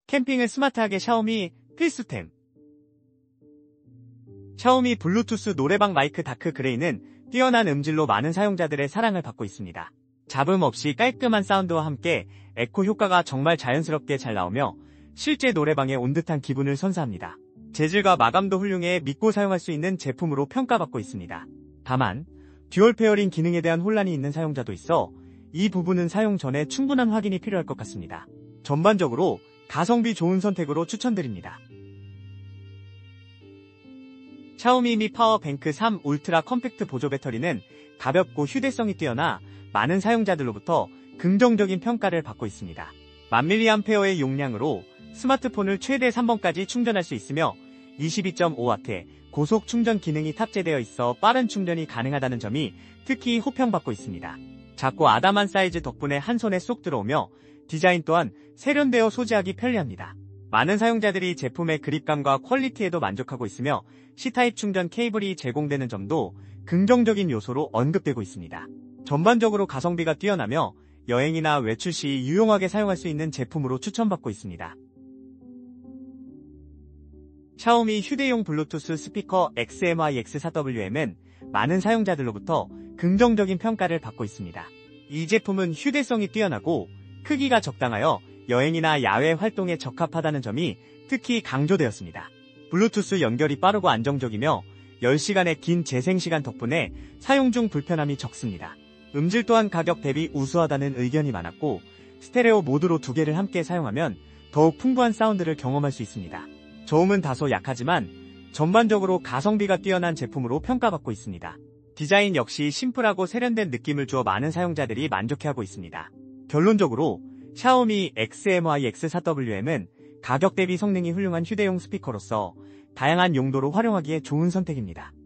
캠핑을 스마트하게 샤오미 필수템. 샤오미 블루투스 노래방 마이크 다크 그레이는 뛰어난 음질로 많은 사용자들의 사랑을 받고 있습니다. 잡음 없이 깔끔한 사운드와 함께 에코 효과가 정말 자연스럽게 잘 나오며 실제 노래방에 온 듯한 기분을 선사합니다. 재질과 마감도 훌륭해 믿고 사용할 수 있는 제품으로 평가받고 있습니다. 다만 듀얼 페어링 기능에 대한 혼란이 있는 사용자도 있어 이 부분은 사용 전에 충분한 확인이 필요할 것 같습니다. 전반적으로 가성비 좋은 선택으로 추천드립니다. 샤오미 미 파워뱅크 3 울트라 컴팩트 보조 배터리는 가볍고 휴대성이 뛰어나 많은 사용자들로부터 긍정적인 평가를 받고 있습니다. 1000mAh의 용량으로 스마트폰을 최대 3번까지 충전할 수 있으며 22.5W의 고속 충전 기능이 탑재되어 있어 빠른 충전이 가능하다는 점이 특히 호평받고 있습니다. 작고 아담한 사이즈 덕분에 한 손에 쏙 들어오며 디자인 또한 세련되어 소지하기 편리합니다. 많은 사용자들이 제품의 그립감과 퀄리티에도 만족하고 있으며 C타입 충전 케이블이 제공되는 점도 긍정적인 요소로 언급되고 있습니다. 전반적으로 가성비가 뛰어나며 여행이나 외출 시 유용하게 사용할 수 있는 제품으로 추천받고 있습니다. 샤오미 휴대용 블루투스 스피커 XMI-X4WM은 많은 사용자들로부터 긍정적인 평가를 받고 있습니다. 이 제품은 휴대성이 뛰어나고 크기가 적당하여 여행이나 야외 활동에 적합하다는 점이 특히 강조되었습니다. 블루투스 연결이 빠르고 안정적이며 10시간의 긴 재생시간 덕분에 사용 중 불편함이 적습니다. 음질 또한 가격 대비 우수하다는 의견이 많았고 스테레오 모드로 두 개를 함께 사용하면 더욱 풍부한 사운드를 경험할 수 있습니다. 저음은 다소 약하지만 전반적으로 가성비가 뛰어난 제품으로 평가받고 있습니다. 디자인 역시 심플하고 세련된 느낌을 주어 많은 사용자들이 만족해하고 있습니다. 결론적으로 샤오미 XMI-X4WM은 가격 대비 성능이 훌륭한 휴대용 스피커로서 다양한 용도로 활용하기에 좋은 선택입니다.